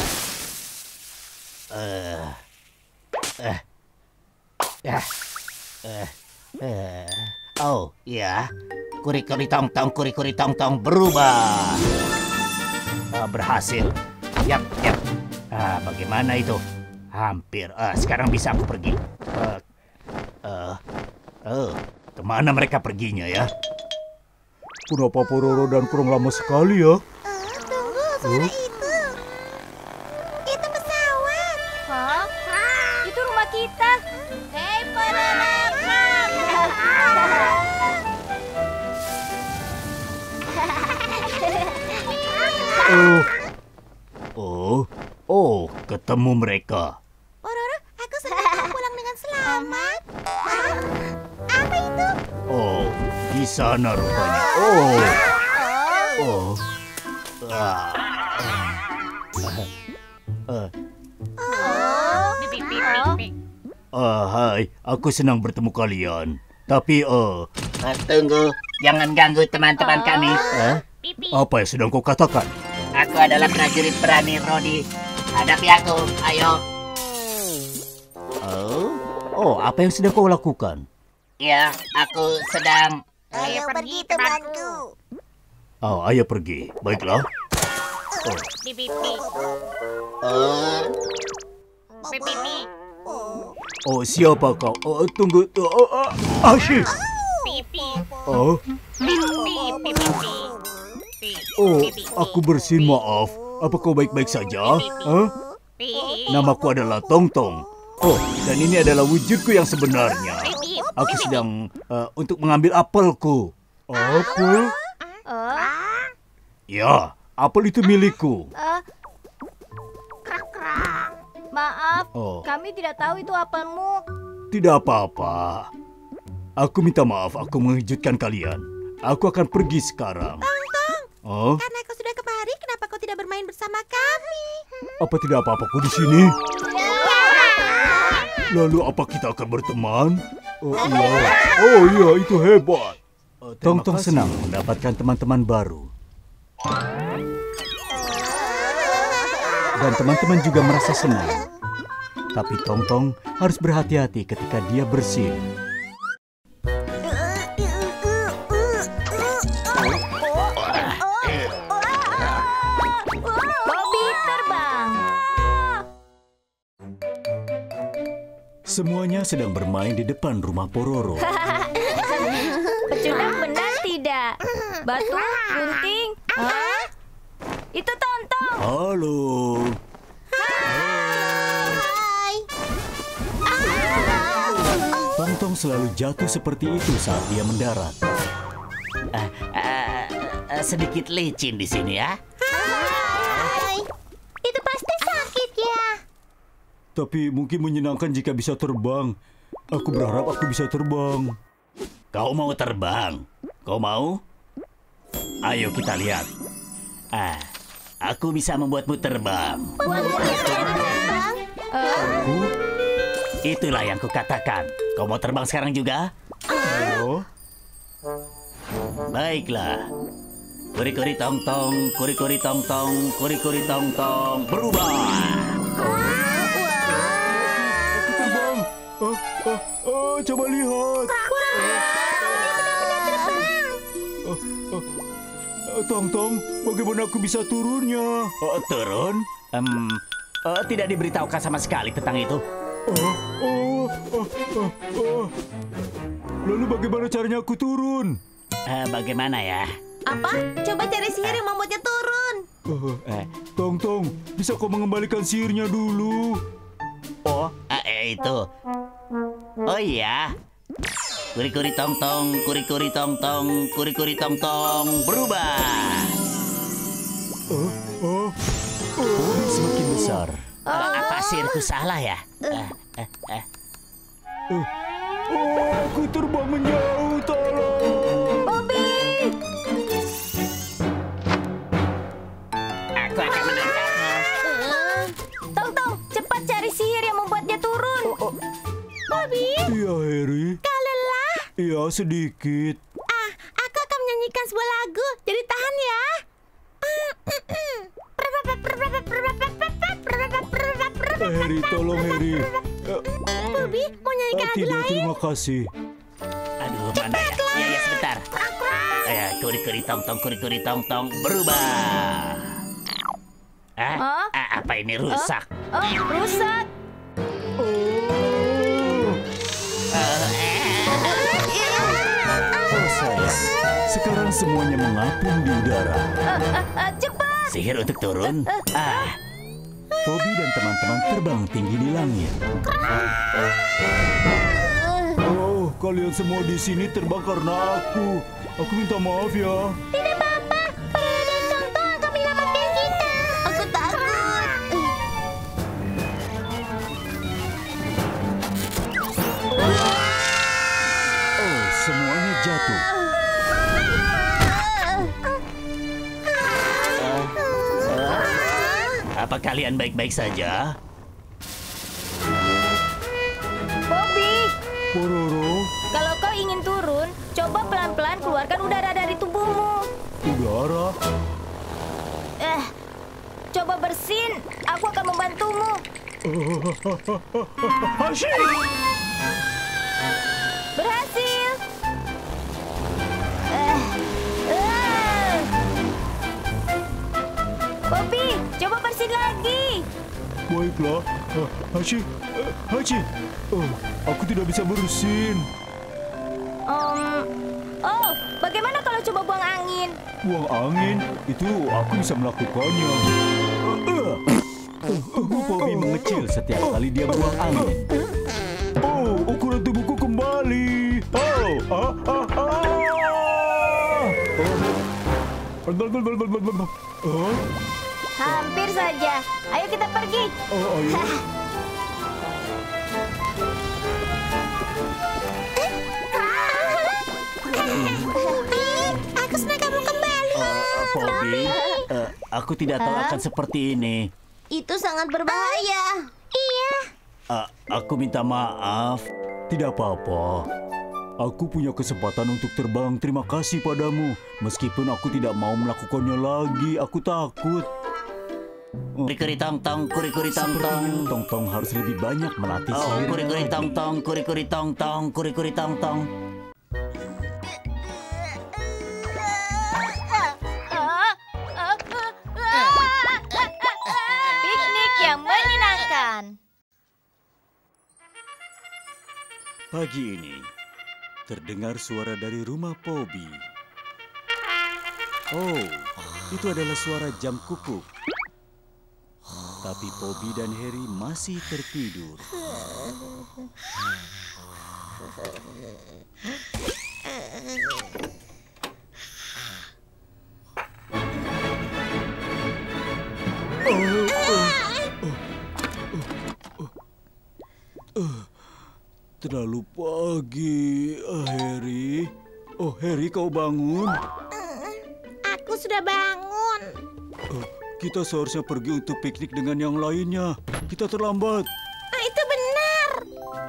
uh, uh, uh, uh, uh. Oh, ya. Kuri-kuri tong-tong, kuri-kuri tong-tong berubah. Ah, berhasil. Yap, yap. Ah, bagaimana itu? Hampir. Ah, sekarang bisa aku pergi. Ah, ah, oh, kemana mereka perginya ya? Kenapa Pororo dan Krong lama sekali ya? Tunggu, suara itu. Itu pesawat. Hah? Itu rumah kita. Hei, Pororo. Oh, oh, oh, ketemu mereka. Pororo, aku senang kau pulang dengan selamat. Hah? Apa itu? Oh, di sana rupanya. Oh, oh, ah, ah, ah, hai, aku senang bertemu kalian. Tapi, oh, Ah, tunggu, jangan ganggu teman-teman kami. eh, apa yang sedang kau katakan? Aku adalah prajurit berani Rodi. Hadapi aku, ayo. Oh, oh, apa yang sedang kau lakukan? Ya, aku sedang... Ayo pergi temanku. Oh, ayo pergi. Baiklah. Oh, Oh, Oh, oh, siapa kau? Oh, tunggu. Oh, oh, Asyik. Oh, oh, aku bersin maaf. Apa kau baik-baik saja? Hah? Namaku adalah Tong-Tong. Oh, dan ini adalah wujudku yang sebenarnya. Aku sedang uh, untuk mengambil apelku. Apel? Oh, Ya, apel itu milikku. eh. Maaf, Oh, kami tidak tahu itu apelmu. tidak apa-apa. Aku minta maaf, aku mengejutkan kalian. Aku akan pergi sekarang. Tong-tong, Oh, karena kau sudah kemari, kenapa kau tidak bermain bersama kami? apa tidak apa-apa aku di sini? Lalu apa kita akan berteman? Oh iya, oh iya itu hebat. Tong-Tong senang mendapatkan teman-teman baru. Dan teman-teman juga merasa senang. Tapi Tong-Tong harus berhati-hati ketika dia bersin. Bobby terbang. Semuanya sedang bermain di depan rumah Pororo. Pecundang benar tidak? Batu, gunting. Hah? Itu Tong-Tong. Halo. Hai. Tong-Tong selalu jatuh seperti itu saat dia mendarat. ah, ah, ah, sedikit licin di sini ya. Hai. Itu pasti sakit ya. Tapi mungkin menyenangkan jika bisa terbang. Aku berharap aku bisa terbang. Kau mau terbang? Kau mau? Ayo kita lihat. Ah, aku bisa membuatmu terbang. Eh, Aku? Itulah yang kukatakan. Kau mau terbang sekarang juga? Oh. Baiklah. Kuri-kuri tong-tong, kuri-kuri tong-tong, kuri-kuri tong-tong, berubah. Aku terbang. Oh, oh, oh, coba lihat. Oh, oh. Tong-tong, bagaimana aku bisa turunnya? Oh, turun? Um, oh, tidak diberitahukan sama sekali tentang itu. Oh, oh, oh, oh, oh. Lalu bagaimana caranya aku turun? Uh, bagaimana ya? Apa? Coba cari sihir yang membuatnya turun. Uh, eh, Tong-tong, bisa kau mengembalikan sihirnya dulu? Oh, eh, itu. Oh iya. Kuri-kuri tong-tong, kuri-kuri tong-tong, kuri-kuri tong-tong, berubah. Oh, oh, oh, semakin besar. Uh, apa sihirku salah ya? Uh, uh, uh. Uh, oh, aku terbang menjauh, tolong. Bobby! Aku akan menangkapmu. Tong-tong, cepat cari sihir yang membuatnya turun. Oh, oh. Bobby, Iya, Harry. kau lelah? Iya, sedikit. Ah, aku akan menyanyikan sebuah lagu. Jadi tahan ya. Eh, Harry, tolong, Harry. Eh, Bobby, mau nyanyikan eh, lagu tidak, lain? terima kasih. Aduh, mana ya? Iya, ya, sebentar. Eh, kuri-kuri tong-tong, kuri-kuri tong-tong, berubah. Ah, Hah? ah, apa ini rusak? Oh, rusak. Oh, proses. Sekarang semuanya mengapung di udara. Uh, uh, uh, cepat. Sihir untuk turun? Ah, Bobby dan teman-teman terbang tinggi di langit. Oh, kalian semua di sini terbang karena aku. Aku minta maaf ya. Tidak apa-apa. Paroro dan Tong-tong akan menyelamatkan kita. Aku takut. Oh, semuanya jatuh. apa kalian baik-baik saja? Bobby, Pororo, kalau kau ingin turun, coba pelan-pelan keluarkan udara dari tubuhmu. udara. Eh, coba bersin. Aku akan membantumu. Asyik! Berhasil. Eh, eh. Bobby, coba bersin lagi. Baiklah. Hachi, Hachi. Oh, aku tidak bisa bersin. Um, oh, bagaimana kalau coba buang angin? Buang angin, itu aku bisa melakukannya. Uh, uh, Bobby mengecil setiap kali dia buang angin. Oh, ukuran tubuhku kembali. Oh, ah, ah, ah. Oh. Oh, Hampir saja. Ayo kita pergi. oh, ayo. Aku senang kamu kembali. Uh, Bobby, uh, aku tidak tahu akan seperti ini. Itu sangat berbahaya. Iya. Uh, aku minta maaf. Tidak apa-apa. Aku punya kesempatan untuk terbang. Terima kasih padamu. Meskipun aku tidak mau melakukannya lagi, aku takut. Kuri-kuri tong-tong, kuri-kuri tong-tong. Tong-tong harus lebih banyak melatih Oh, sihir. kuri-kuri tong-tong, kuri-kuri tong-tong, kuri-kuri tong-tong. Piknik yang menyenangkan. Pagi ini, terdengar suara dari rumah Bobby. Oh, itu adalah suara jam kukuk. Tapi Bobby dan Harry masih tertidur. Terlalu pagi, Harry. Oh, Harry, kau bangun? Aku sudah bangun. Oh, kita seharusnya pergi untuk piknik dengan yang lainnya. Kita terlambat. Ah, itu benar.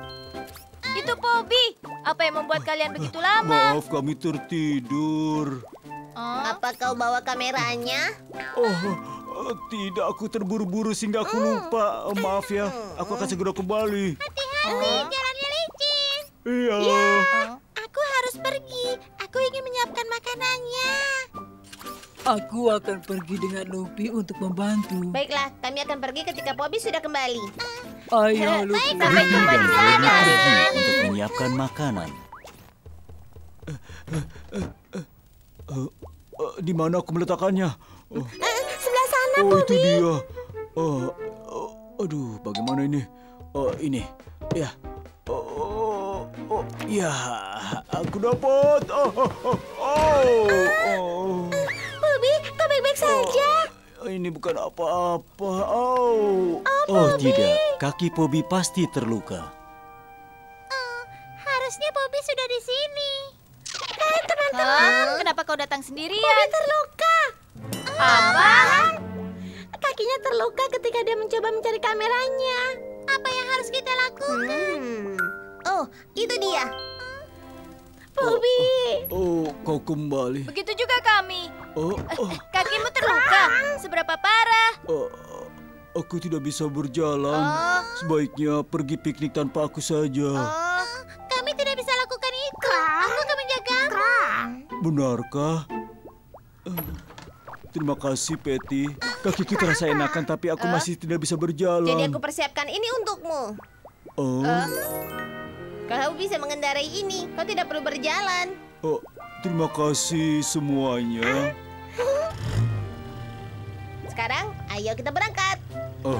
Itu Bobby. Apa yang membuat kalian begitu lama? Maaf, kami tertidur. Oh, Apa kau bawa kameranya? Oh, eh, tidak, aku terburu-buru sehingga aku lupa. Eh, Maaf ya, aku akan segera kembali. Hati-hati, jalannya licin. Iya. Aku harus pergi. Aku ingin menyiapkan makanannya. Aku akan pergi dengan Lupi untuk membantu. Baiklah, kami akan pergi ketika Bobby sudah kembali. Ayo, Lupi. Rudy dan Eddie pergi untuk menyiapkan makanan. Eh, eh, eh, eh, eh, eh, di mana aku meletakkannya? Oh, Sebelah sana, oh itu dia. Oh, oh, aduh, bagaimana ini? Oh, ini, ya. Oh, oh, ya, aku dapat. Oh, oh, oh, oh. Bobby, kau baik-baik saja. Oh, ini bukan apa-apa. Oh, oh tidak, kaki Bobby pasti terluka. Harusnya Bobby sudah di sini. Hah? Kenapa kau datang sendirian? Bobby terluka. Apa? Kakinya terluka ketika dia mencoba mencari kameranya. Apa yang harus kita lakukan? Hmm. Oh, itu dia. Bobby. Oh, kau kembali. Begitu juga kami. Oh, oh, Kakimu terluka. Seberapa parah? oh, aku tidak bisa berjalan. Oh. Sebaiknya pergi piknik tanpa aku saja. Oh, Kami tidak bisa lakukan itu. Aku akan menjagamu. Benarkah? Eh, Terima kasih, Patty. Kakiku terasa enakan, tapi aku masih tidak bisa berjalan. Jadi aku persiapkan ini untukmu. Oh, Kau bisa mengendarai ini. Kau tidak perlu berjalan. oh, terima kasih semuanya. Sekarang, ayo kita berangkat. Oh,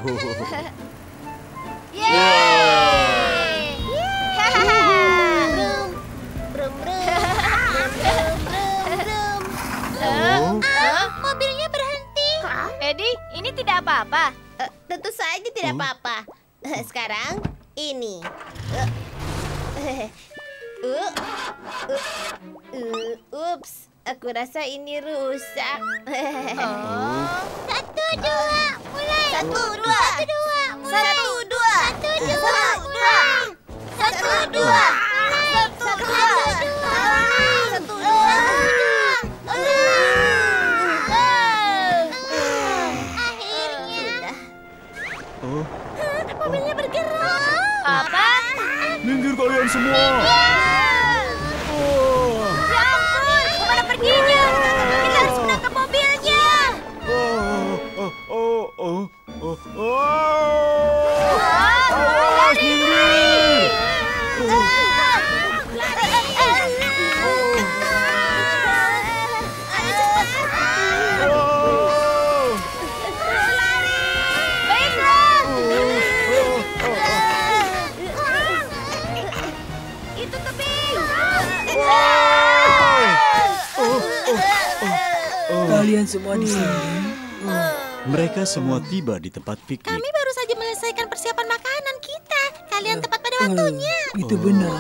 yeay! Brum, brum, brum, brum, brum, brum. oh, Hah? Mobilnya berhenti. Eddie, ini tidak apa-apa. Eh, tentu saja tidak apa-apa. Eh, Sekarang, ini. Eh, uh, uh, uh, ups, aku rasa ini rusak. Satu, dua, mulai. Satu, dua. Satu, dua, mulai. Satu, dua. Satu, dua, mulai. Satu, dua. Satu, dua. Satu, dua. Akhirnya. oh. Mobilnya bergerak. Apa? Minggir kalian semua. Oh, Ya ampun, kemana perginya? Kita harus menangkap mobilnya. oh, oh, oh, oh, oh, oh. Ah, Awas, minggir. Oh. Baiklah. Itu tebing. Kalian semua di sini. Mereka semua tiba di tempat piknik. Kami baru saja menyelesaikan persiapan makanan kita. Kalian tepat pada Eh, waktunya. itu benar.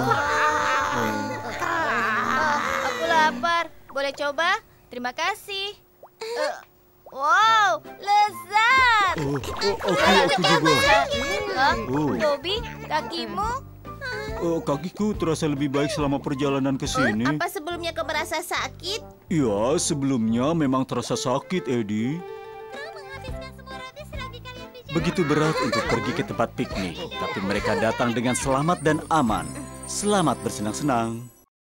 Aku lapar. Boleh coba? Terima kasih. Eh, wow, lezat. Oh, oh, oke, aku juga. Hah? Oh. Bobby, kakimu? Oh, kakiku terasa lebih baik selama perjalanan ke sini. Apa sebelumnya kau merasa sakit? Ya, sebelumnya memang terasa sakit, Eddie. Menghabiskan semua roti selagi kalian bicara. Begitu berat untuk pergi ke tempat piknik, tapi mereka datang dengan selamat dan aman. Selamat bersenang-senang.